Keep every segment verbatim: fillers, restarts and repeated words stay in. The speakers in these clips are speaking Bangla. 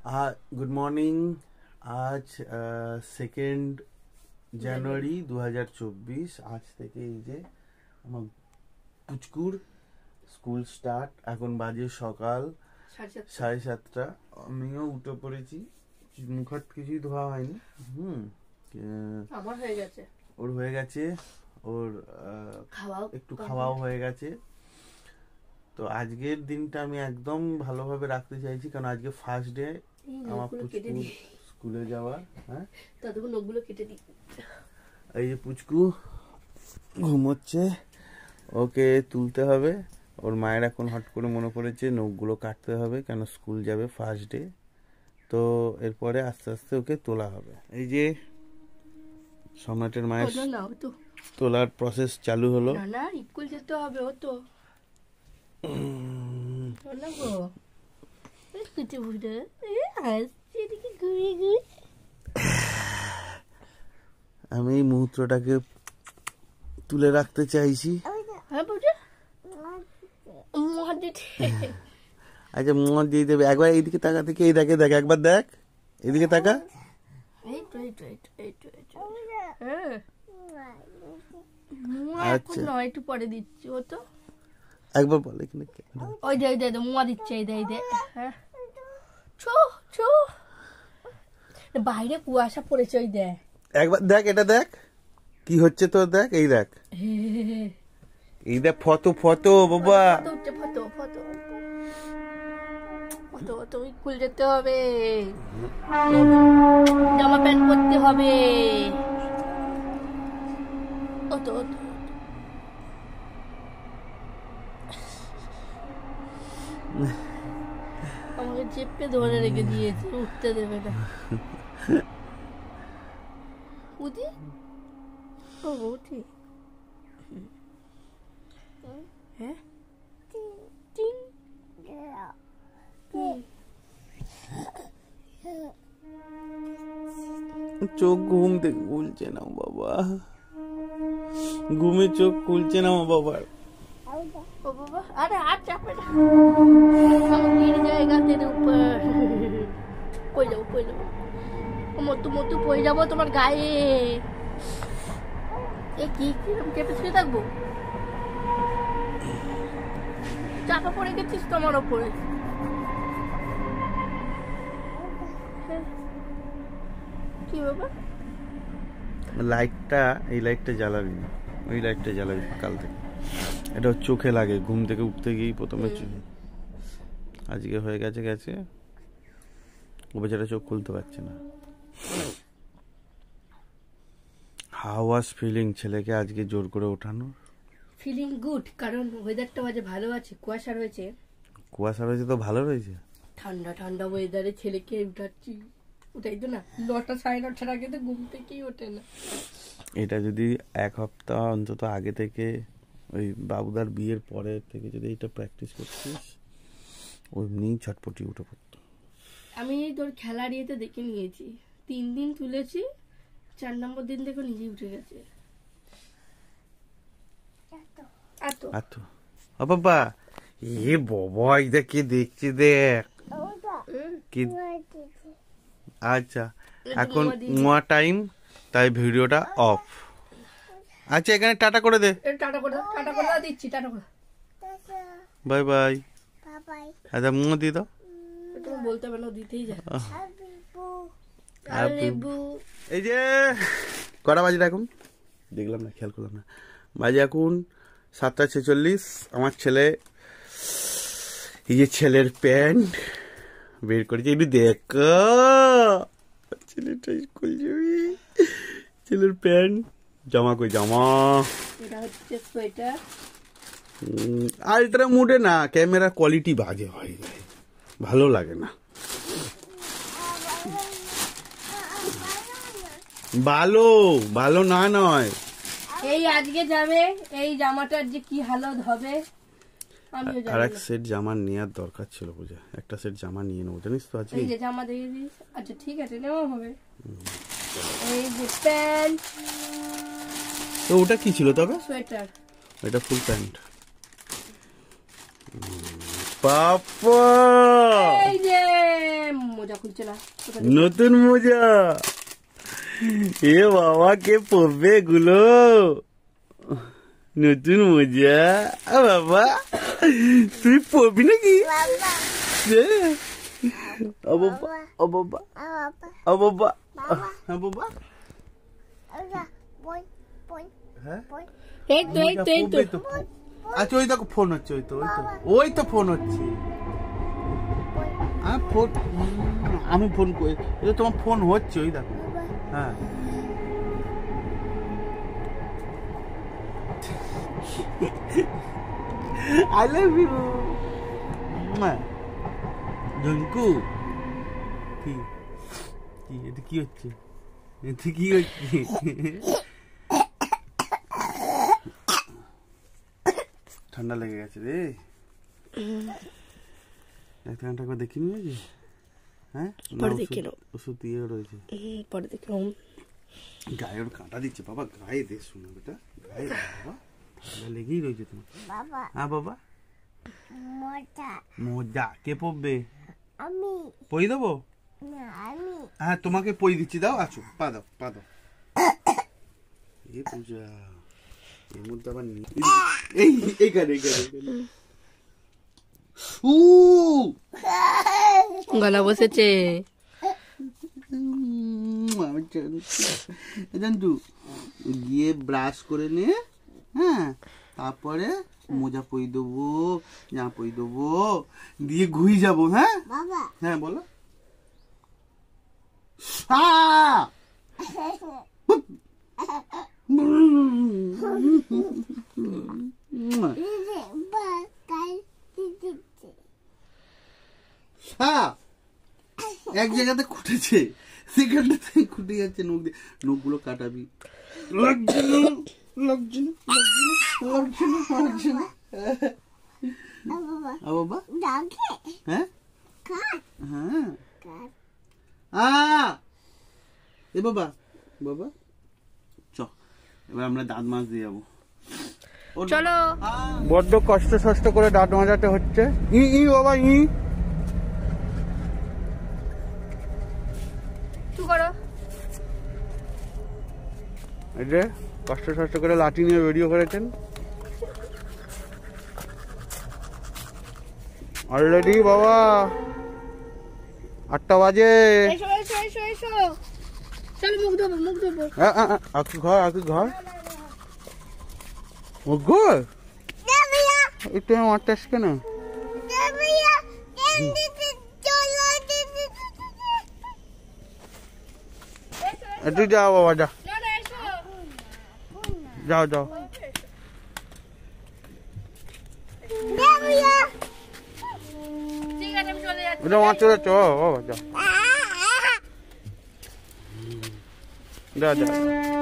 Good morning. आज सेकेंड জানুয়ারি দু হাজার চব্বিশ। আজ থেকে এই যে আমার পুচকুর স্কুল স্টার্ট। এখন বাজে সকাল সাড়ে সাতটা। আমিও উঠে পড়েছি, মুখ হাত কিছুই ধোয়া হয়নি। হুম আমার হয়ে গেছে, ওর হয়ে গেছে, ওর একটু খাওয়াও হয়ে গেছে। তো আজকের দিনটা আমি একদম ভালোভাবে রাখতে চাইছি, কারণ আজকে ফার্স্ট ডে আমার পুচকু স্কুলে যাওয়ার। হ্যাঁ, ততক্ষণ নখগুলো কেটে দিই। এই যে পুচকু ঘুমোচ্ছে, ওকে তুলতে হবে। ওর মায়ের এখন হট করে মনে পড়েছে নখগুলো কাটতে হবে, কেন স্কুল যাবে ফার্স্ট ডে। তো এরপরে আস্তে আস্তে ওকে তোলা হবে। এই যে সম্রাটের মায়ের তোলার প্রসেস চালু হলো। না না, স্কুল যেতে হবে। ও তো আমি এই মুহূর্তটাকে তুলে রাখতে চাইছি। আচ্ছা, মোহর দিয়ে দেবে। একবার এইদিকে তাকা, থেকে এই দেখে দেখ, একবার দেখ এইদিকে তাকা। আচ্ছা, একটু পরে দিচ্ছি। ও তো একবার বলে কিনা, ওই দে দে মোয়া দিচ্ছে। এই দে দে হ্যাঁ, ছো ছো বাইরে কুয়াশা পড়েছে। ওই দে একবার দেখ, এটা দেখ কি হচ্ছে তোর, দেখ এই দেখ, এই দেখ ফটো ফটো বাবা, ফটো ফটো ফটো ফটো। তুমি স্কুল যেতে হবে, জামা প্যান্ট পরতে হবে। ও তো আমাকে চেপে ধরে রেখে দিয়েছে, উঠতে দেবে না। উঠি ও উঠি হ্যাঁ, চোখ ঘুম থেকে খুলছে না বাবা, ঘুমে চোখ খুলছে না বাবার। ও বাবা, আরে আর চাপে না, गिर जाएगा तेरे ऊपर। কই যাও কই যাও, মতো মতো পড়ে যাবো তোমার গায়ে। এ কি কিরম চেপে শুয়ে থাকবো? চাপা পড়ে গেছিস তোমার ওপরে। কি বাবা, লাইটটা, এই লাইটটা জ্বালাবি না, ওই লাইটটা জ্বালাবি সকাল থেকে। এটা চোখে লাগে, ঘুম থেকে উঠতে গিয়ে প্রথমে। আজকে হয়ে গেছে গেছে ও বেচারা চোখ খুলতে পারছে না। হাউ ওয়াজ ফিলিং ছেলেকে আজকে জোর করে ওঠানো? ফিলিং গুড, কারণ ওয়েদারটা আজ ভালো আছে। কুয়াশা রয়েছে। কুয়াশা রয়েছে তো ভালো রয়েছে, ঠান্ডা ঠান্ডা ওয়েদারে ছেলেকে উঠাচ্ছি। উঠাই তো না, নটা সাড়ে নটার আগে তো ঘুম থেকেই ওঠে না। এটা যদি এক সপ্তাহ অন্তত আগে থেকে, ওই বাবুদার বিয়ের পরে থেকে যদি এটা প্র্যাকটিস করছিস, ওইমনি ছটপটি উঠে পড়তো। আমি তোর খেলার ইয়েতে দেখে নিয়েছি, তিন দিন তুলেছি, চার নম্বর দিন দেখো নিজে উঠে গেছে। ও বাবা, এ বাবা, এটা কি দেখছি, দেখ কি। আচ্ছা, এখন মোয়া টাইম, তাই ভিডিওটা অফ। আচ্ছা, এখানে টাটা করে দে। টাটা করে দাও, টাটা করে দাও, দিচ্ছি টাটা করে। Bye bye. আচ্ছা, মোয়া দিয়ে দাও। তুমি বলতে পারো, দিতেই যায়। এই যে কটা বাজে এখন দেখলাম না, খেয়াল করলাম না। বাজে এখন সাতটা ছেচল্লিশ। আমার ছেলে, এই যে ছেলের প্যান্ট বের করেছে, একটু দেখ। ছেলেটা স্কুল যাবি, ছেলের প্যান্ট, জামা কই জামা, আলট্রা মুডে না, ক্যামেরা কোয়ালিটি বাজে হয়, ভালো লাগে না। ভালো ভালো না নয়। এই আজকে যাবে, এই জামাটার যে কি হালত হবে। আর এক সেট জামা নেওয়ার দরকার ছিল, বুঝা, একটা সেট জামা নিয়ে নেবো, জানিস তো আজকে। এই যে জামা দিয়ে দিস। আচ্ছা ঠিক আছে, নেওয়া হবে। এই যে প্যান্ট, তো ওটা কি ছিল তবে? সোয়েটার। এটা ফুল প্যান্ট। পাপা, এই যে মোজা খুলে খুলছে না নতুন মোজা। এ বাবা কে পরবে এগুলো? নতুন মোজা বাবা, তুই পরবি নাকি? ও বাবা, ও বাবা, ও বাবা, হ্যাঁ বাবা, হ্যাঁ এই তো এই তো এই তো। আচ্ছা ওই দেখো ফোন হচ্ছে, ওই তো ওই তো ওই তো ফোন হচ্ছে। হ্যাঁ ফোন, আমি ফোন করি, তোমার ফোন হচ্ছে ওই দেখো। হ্যাঁ I love you. জঙ্কু, কি কি এটা কি হচ্ছে? এটা কি হচ্ছে? ঠান্ডা লেগে গেছে রে। ডাক্তারটা করে দেখিনি নাকি? হ্যাঁ পরে দেখে নাও, ওষুধ দিয়ে রয়েছে। পরে দেখে নাও। গায়ে ওর কাঁটা দিচ্ছে বাবা, গায়ে দে শোনা বেটা, গায়ে বাবা ঠান্ডা লেগেই রয়েছে তোমার। হ্যাঁ বাবা, মোজা কে পরবে? আমি পই দেবো? না আমি হ্যাঁ তোমাকে পই দিচ্ছি, দাও আছো, পা দাও পা দাও। এ পূজা, এর মধ্যে আবার এই এইখানে এইখানে উ গলা বসেছে। জানতু গিয়ে ব্রাশ করে নে, হ্যাঁ তারপরে মোজা পই দেবো, জামা পই দেবো, দিয়ে ঘুই যাবো। হ্যাঁ বাবা হ্যাঁ বলো। এক জায়গাতে খুঁটেছে, সেখানটাতে খুঁটে যাচ্ছে, নখ দিয়ে নখগুলো কাটাবি। লাগছে না লাগছে না লাগছে না লাগছে না বাবা। হ্যাঁ হ্যাঁ আ এ বাবা বাবা চ, এবার আমরা দাঁত মাছ দিয়ে যাবো। চলো। বড্ড কষ্ট সষ্ট করে দাঁত মাজাতে হচ্ছে। ই ই বাবা ই কি করো? এই যে কষ্ট সষ্ট করে লাঠি নিয়ে ভিডিও করেছেন অলরেডি বাবা। আটটা বাজে। এসো এসো এসো এসো, চল মুখ ধোবো মুখ ধোবো। আকু ঘর আকু ঘর ও ঘর একটু মারতেস কেন? তুই যাও বাবা, যা যাও যাও। ঠিক আছে আমি চলে যাচ্ছি। ওটা মাছ চলে চো বাবা, যা যা যা।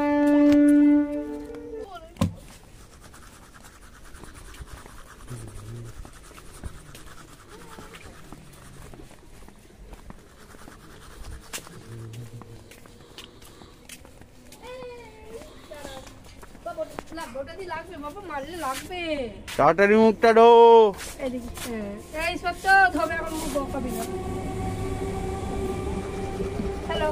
তাড়াতাড়ি মুখটা ঢো। এই সত্য ধবে আমার মুখ বকাবি না। হ্যালো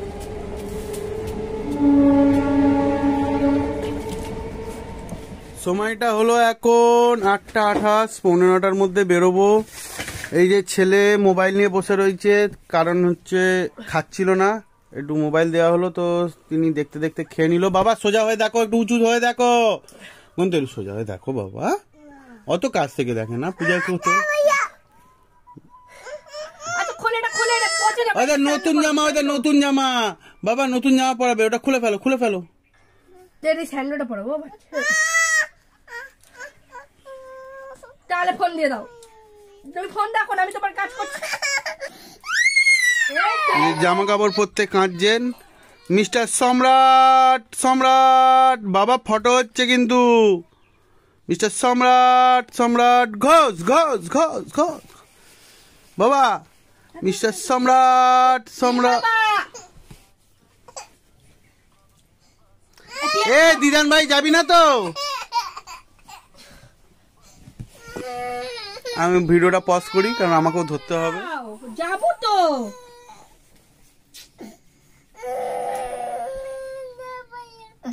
সময়টা হলো এখন আটটা আঠাশ, পনেরোটার মধ্যে বেরোবো। এই যে ছেলে মোবাইল নিয়ে বসে রয়েছে, কারণ হচ্ছে খাচ্ছিল না, একটু মোবাইল দেওয়া হলো তো তিনি দেখতে দেখতে খেয়ে নিল। বাবা সোজা হয়ে দেখো, একটু উঁচু হয়ে দেখো, বন্ধু একটু সোজা হয়ে দেখো বাবা, অত কাছ থেকে দেখে না পূজা করতে। ওদের নতুন জামা, ওদের নতুন জামা বাবা, নতুন জামা পরাবে, ওটা খুলে ফেলো খুলে ফেলো। স্যান্ডোটা পরাবো, তাহলে ফোন দিয়ে দাও, তুমি ফোন দেখো না, আমি তোমার কাজ করছি। জামা কাপড় পরতে কাঁদছেন মিস্টার সম্রাট। সম্রাট বাবা ফটো হচ্ছে কিন্তু, মিস্টার সম্রাট সম্রাট ঘোষ ঘোষ ঘোষ ঘোষ বাবা, মিস্টার সম্রাট সম্রাট। এ দিদান ভাই যাবি না তো? আমি ভিডিওটা পজ করি কারণ আমাকেও ধরতে হবে। যাবো তো,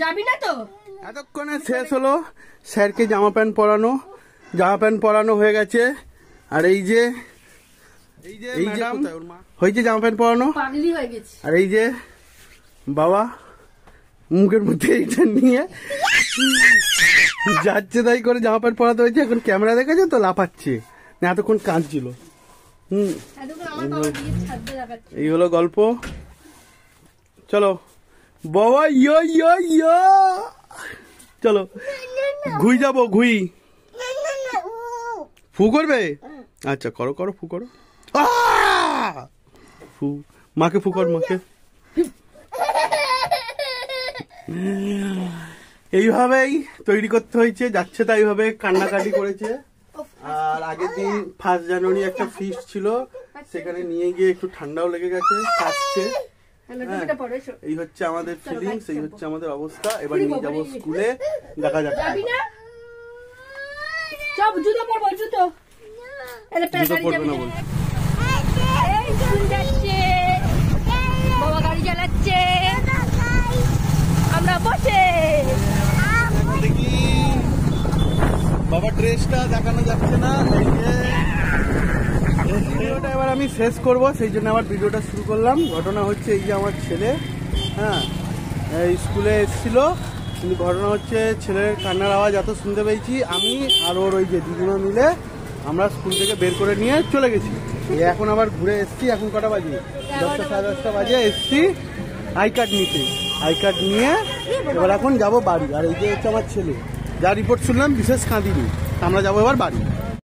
যাবি না তো? এতক্ষণে শেষ হলো স্যারকে জামা প্যান্ট পরানো, জামা প্যান্ট পরানো হয়ে গেছে। আর এই যে এই যে এই যে হয়েছে জামা প্যান্ট পরানো, পাগলি হয়ে গেছে। আর এই যে বাবা মুখের মধ্যে এইটা নিয়ে যাচ্ছে তাই করে জামা প্যান্ট পরাতে হয়েছে। এখন ক্যামেরা দেখেছো তো লাফাচ্ছে, না এতক্ষণ কাঁদছিল। হুম, এই হলো গল্প। চলো বাবা, ইয়ো ইয়ো ইয়ো, চলো ঘুই যাবো, ঘুই। ফু করবে? আচ্ছা করো করো, ফু করো। ফু, মাকে ফু কর, মাকে। এইভাবেই তৈরি করতে হয়েছে, যাচ্ছে তাই ভাবে কান্নাকাটি করেছে। আর আগের দিন ফার্স্ট জানুয়ারি একটা ফিস্ট ছিল, সেখানে নিয়ে গিয়ে একটু ঠান্ডাও লেগে গেছে, কাশছে। এই হচ্ছে আমাদের ফিলিংস, এই হচ্ছে আমাদের অবস্থা। এবার নিয়ে যাবো স্কুলে, দেখা যাক। জুতো পরবো, জুতো জুতো পরবে না বল। বাবা গাড়ি চালাচ্ছে, আমরা বসে। দেখি বাবা ড্রেসটা দেখানো যাচ্ছে না, ভিডিওটা এবার আমি শেষ করব, সেই জন্য আবার ভিডিওটা শুরু করলাম। ঘটনা হচ্ছে এই যে আমার ছেলে, হ্যাঁ স্কুলে এসেছিল, কিন্তু ঘটনা হচ্ছে ছেলের কান্নার আওয়াজ এত শুনতে পেয়েছি আমি আর ওর ওই যে দিদিমা মিলে আমরা স্কুল থেকে বের করে নিয়ে চলে গেছি। এখন আবার ঘুরে এসছি, এখন কটা বাজে? দশটা সাড়ে দশটা বাজে এসছি আই কার্ড নিতে। আই কার্ড নিয়ে এবার এখন যাবো বাড়ি। আর এই যে হচ্ছে আমার ছেলে, যা রিপোর্ট শুনলাম বিশেষ কাঁদিনি, আমরা যাবো এবার বাড়ি।